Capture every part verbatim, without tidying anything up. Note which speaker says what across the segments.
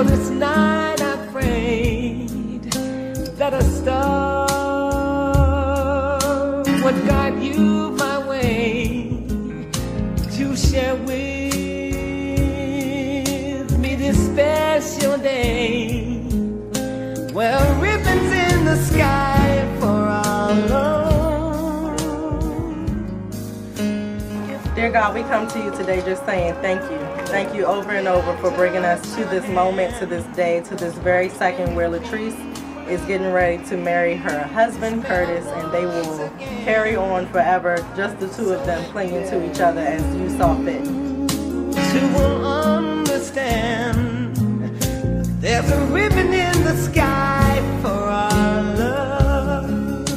Speaker 1: Well, this night I prayed that a star would guide you my way to share with me this special day. Well, ribbons in the sky for our love.
Speaker 2: Dear God, we come to you today just saying thank you. Thank you over and over for bringing us to this moment, to this day, to this very second where Latrice is getting ready to marry her husband, Curtis, and they will carry on forever, just the two of them clinging to each other as you saw fit.
Speaker 1: To understand there's a ribbon in the sky for our love.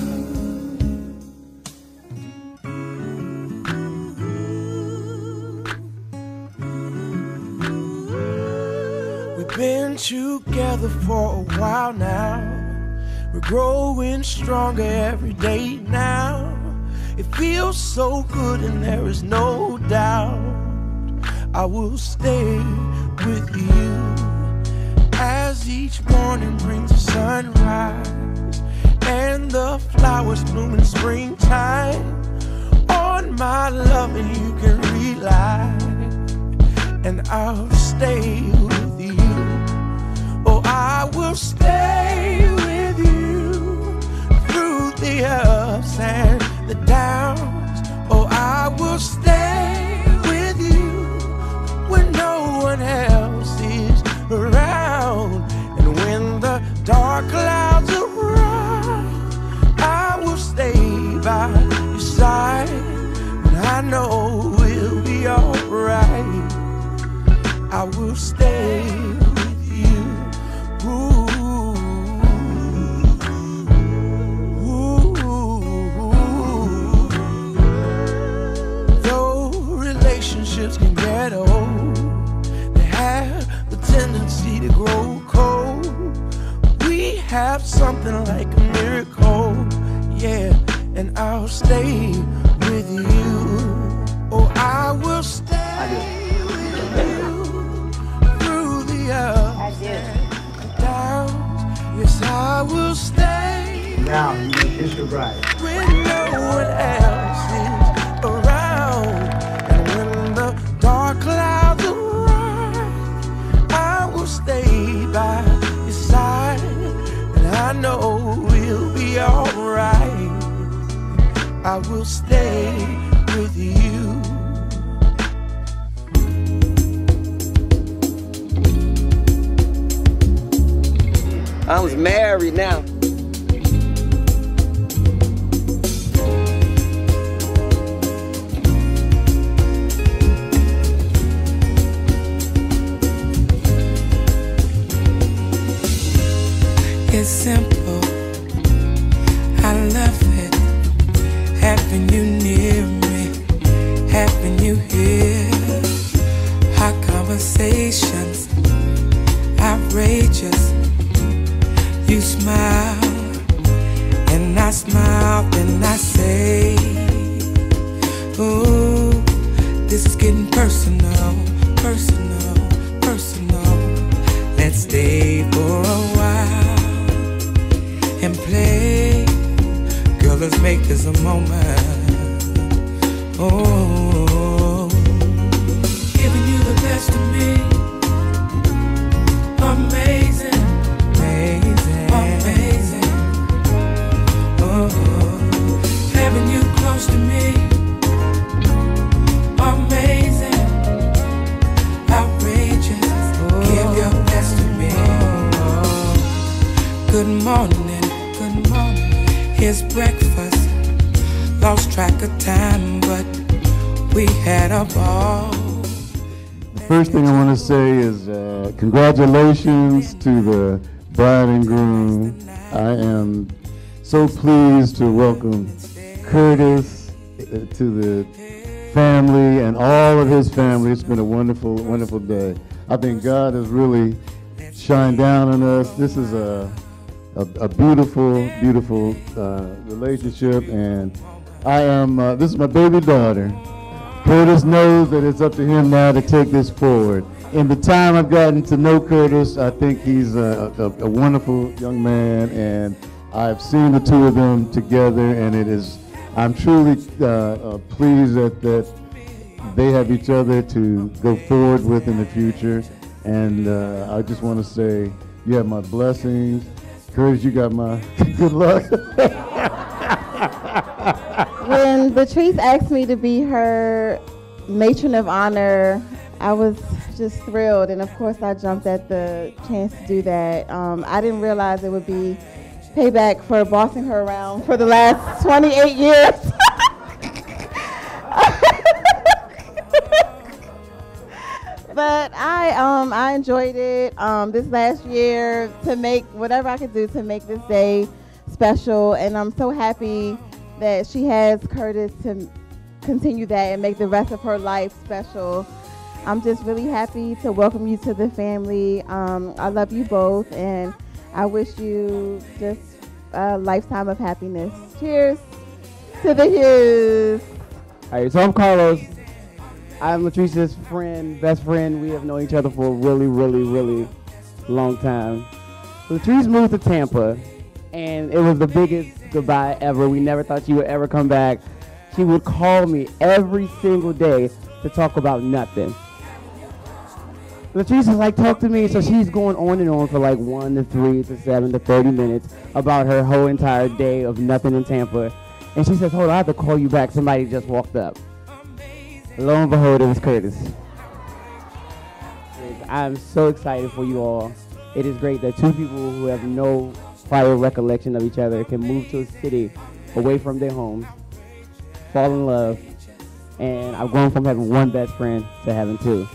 Speaker 1: We've been together for a while now. We're growing stronger every day now. It feels so good and there is no doubt I will stay with you. As each morning brings the sunrise and the flowers bloom in springtime, on my love and you can rely, and I'll stay with you. Oh, I will stay with you through the ups and the downs. Oh, I will stay with you when no one else is around. And when the dark clouds arise, I will stay by your side, and I know we'll be alright. I will stay with you. Ooh, ooh. Though relationships can get old, they have the tendency to grow cold. We have something like a miracle, yeah, and I'll stay with you. Oh, I will stay with you through the ups and downs. Yes, I will stay.
Speaker 3: Now you can kiss your bride.
Speaker 1: When no one else is around, and when the dark clouds arise, I will stay by your side, and I know we'll be alright. I will stay with you.
Speaker 4: I was married now.
Speaker 1: It's simple, I love it, having you near me, having you here. Hot conversations, outrageous. You smile, and I smile, and I say, oh, this is getting personal, personal, personal. Let's stay for a while and play. Girl, let's make this a moment. Oh, giving you the best of me. Amazing, amazing, amazing. Oh, having you close to me. Amazing, outrageous. Give your best to me. Good morning, good morning. Here's breakfast. Lost track of time, but we had a ball.
Speaker 5: First thing I want to say is uh, congratulations to the bride and groom. I am so pleased to welcome Curtis to the family and all of his family. It's been a wonderful, wonderful day. I think God has really shined down on us. This is a, a, a beautiful, beautiful uh, relationship, and I am, uh, this is my baby daughter, Curtis knows that it's up to him now to take this forward. In the time I've gotten to know Curtis, I think he's a, a, a wonderful young man, and I've seen the two of them together, and it is, I'm truly uh, uh, pleased that, that they have each other to go forward with in the future. And uh, I just want to say, you have my blessings. Curtis, you got my good luck.
Speaker 6: When Latrice asked me to be her matron of honor, I was just thrilled, and of course I jumped at the chance to do that. Um, I didn't realize it would be payback for bossing her around for the last twenty-eight years. But I um, I enjoyed it um, this last year to make whatever I could do to make this day special, and I'm so happy that she has Curtis to continue that and make the rest of her life special. I'm just really happy to welcome you to the family. Um, I love you both, and I wish you just a lifetime of happiness. Cheers to the Hughes.
Speaker 7: All right, so I'm Carlos. I'm Latrice's friend, best friend. We have known each other for a really, really, really long time. Latrice moved to Tampa, and it was the biggest goodbye ever. We never thought she would ever come back. She would call me every single day to talk about nothing. Latrice is like, talk to me. So she's going on and on for like one to three to seven to thirty minutes about her whole entire day of nothing in Tampa. And she says, hold on, I have to call you back. Somebody just walked up. Lo and behold, it was Curtis. I'm so excited for you all. It is great that two people who have no prior recollection of each other can move to a city away from their homes, fall in love, and I've gone from having one best friend to having two.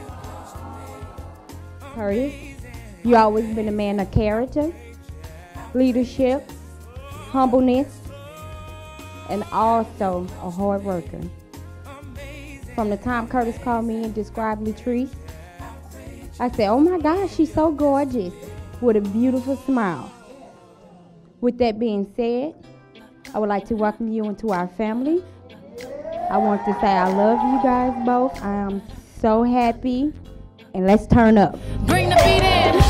Speaker 8: Curtis, you always been a man of character, leadership, humbleness, and also a hard worker. From the time Curtis called me and described Latrice, I said, oh my gosh, she's so gorgeous with a beautiful smile. With that being said, I would like to welcome you into our family. I want to say I love you guys both. I am so happy, and let's turn up.
Speaker 9: Bring the beat in.